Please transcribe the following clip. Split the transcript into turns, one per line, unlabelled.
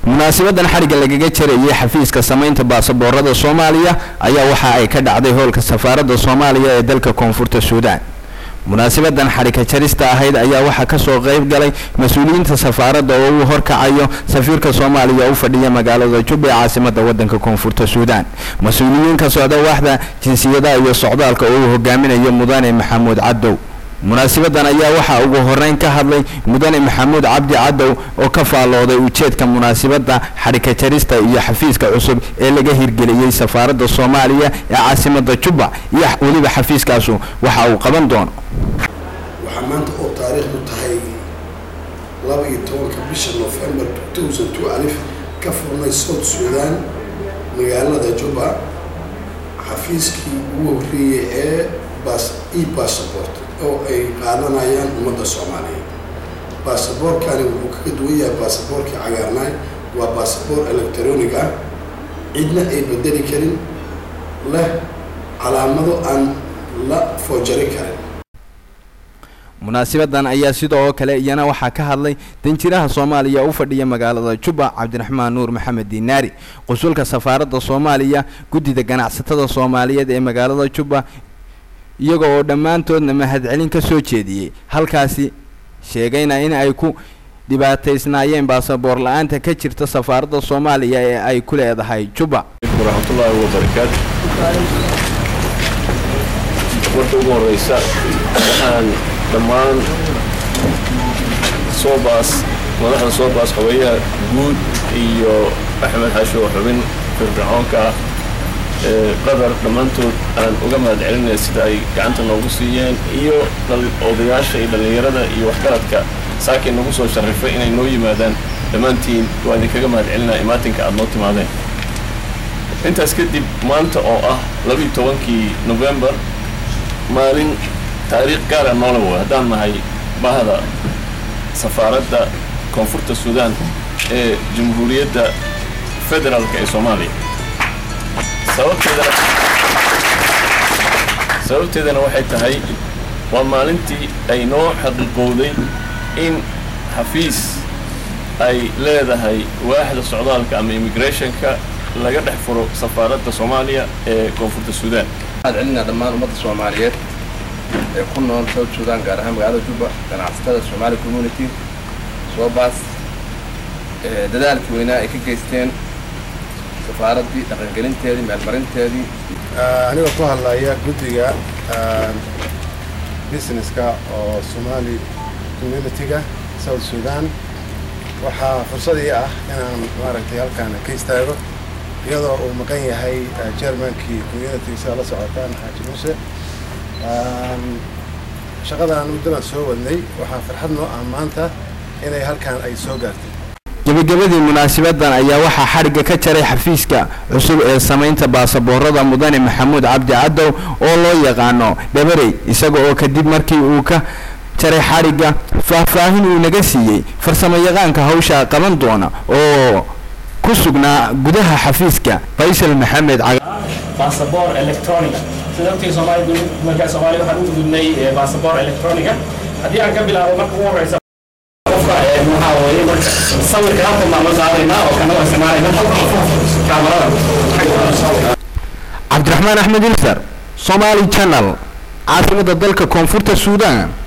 munaasabadan xariga lagaga jareeyay xafiiska samaynta baasaboorada Soomaaliya ayaa waxa ay ka dhacday hoolka safaaradda Soomaaliya ee dalka Koonfurta Suudaan. munaasabadan xariga jarista ahayd ayaa waxa ka soo qayb galay mas'uuliyiinta safaaradda oo uu horkacayo safiirka Soomaaliya u fadhiya magaalada Juba ee caasimadda waddanka Koonfurta Suudaan. mas'uuliyiin ka socda waaxda jinsiyadaha iyo socdaalka oo uu hogaaminayo Mudane Maxamuud Cadow. munaasabadan ayaa waxa ugu horeyn ka hadlay Mudane Maxamuud Cabdi Cadow oo ka faalooday ujeedka munaasabada xariga jarista iyo xafiiska cusub ee laga hirgeliyay safaaradda Soomaaliya ee caasimadda Juba iyo waliba xafiiskaasu waxa uu qaban doono.
waxaa maanta oo taariikhdu tahay 12 bisha November 2002 ka furnay South Sudan magaalada Juba xafiiskii ugu horeeyay ee e-passport oo ay qaadanayaan ummadda Soomaaliyeed. baasaboorkani wuxuu kaga duwan yahay baasaboorkii cagaarnaa, waa baasaboor elektaroonig ah, cidna ay bedeli karin, leh calaamado aan la foojari karin.
munaasabadan ayaa sidoo kale iyana waxa ka hadlay danjiraha Soomaaliya u fadhiya magaalada Juba Cabdiraxmaan Nuur Maxamed Dinaari, qunsulka safaaradda Soomaaliya, guddiga ganacsatada Soomaaliyeed ee magaalada Juba iyaga oo dhammaantoodna mahadcelin ka soo jeediyay halkaasi sheegayna in ay ku dhibaataysnaayeen baasaboor la'aanta ka jirta safaaradda Soomaaliya ee ay ku leedahay Juba.
warahmatullahi wabarakatuh. marka ugu horeysa waxaan dhammaan madaxda Soobaas haweeyaha guud iyo Axmed Xasho xubin firfircoonka qadar dhammaantood aan uga mahadcelinay sida ay gacanta noogu siiyeen iyo odayaasha iyo dhalinyarada iyo waxgaradka saakiin nagu soo sharifay inay noo yimaadaan dhammaantiin waan idinkaga mahadcelinaa imaatinka aad noo timaadeen. intaas kadib maanta oo ah 12 November maalin taariikh gaar ah noola waa haddaan nahay bahda safaaradda Koonfurta Suudaan ee Jamhuuriyadda Federaalka ee Soomaaliya. sababteedana waxay tahay waa maalintii ay noo xaqiiqowday in xafiis ay leedahay waaxda socdaalka ama immigrationka laga dhex furo safaaradda Soomaaliya ee Koonfurta Suudaan.
adcilna dhammaan ummadda Soomaaliyeed ee ku nool South Sudan gaar ahaan magaalada Juba, ganacsatada Somali community Soobaas dadaalkii weynaa ay ka geysteen safaaradii dhaqangelinteedii meelmarinteedii.
aniga ku hadlaya guddiga businesska oo Somali community-ga South Sudan waxaa fursad ii ah inaan maaragtay halkaan ka istaago iyadoo uu maqan yahay chairmankii community-ga la socotaan Xaaji Muuse. shaqadan muddo soo wadnay waxaa farxad noo ah maanta inay halkaan ay soo gaartay.
gabagabadii munaasabadan ayaa waxa xariga ka jaray xafiiska cusub ee samaynta baasaboorada Mudane Maxamuud Cabdi Cadow oo loo yaqaano Dabarey, isaga oo kadib markii uu ka jaray xariga faahfaahin uu naga siiyay farsamo yaqaanka hawsha qaban doona oo ku sugnaa gudaha xafiiska Faysal Maxamed
baasaboor electronic sidoo Soomaaliya markaa Soomaaliya waxaan u gudnay baasaboor electronic haddii aan ka bilaabo marka ugu horeysa صور كلامك مع مزارعنا وكانوا يسمعنا كاميرا.
عبد الرحمن أحمد الفر، صومالي channel، عاصمة الدولة كونفورت السودان.